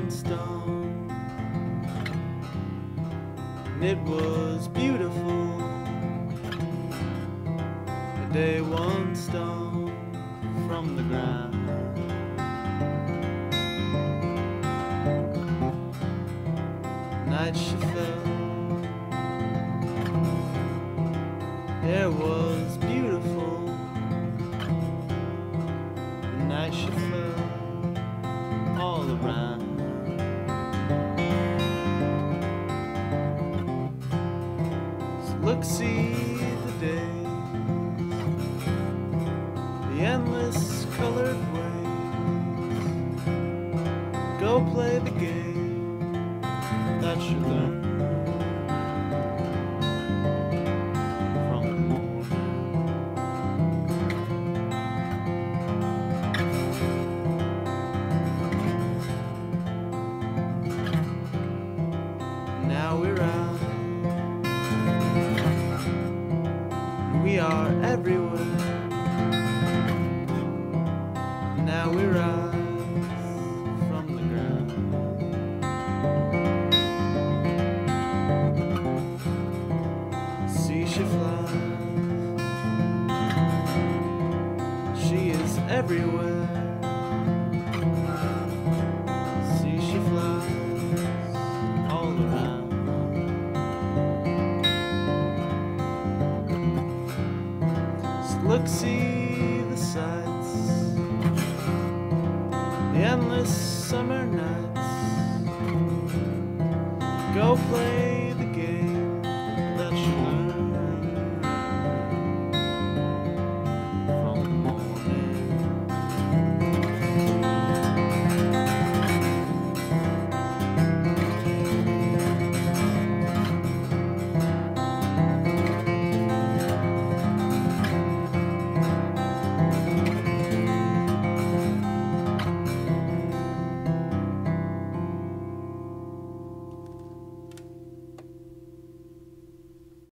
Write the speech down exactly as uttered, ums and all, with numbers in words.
once dawned, and it was beautiful. A day once dawned from the ground. Night she fell, air was beautiful. The night she fell all around. So look, see the days, the endless colored ways. Go play the game that you learned from the morning. Now we're out, we are everywhere. Now we rise from the ground. See, she flies, she is everywhere. See, she flies all around. So look, see the sights, the endless summer nights. Go play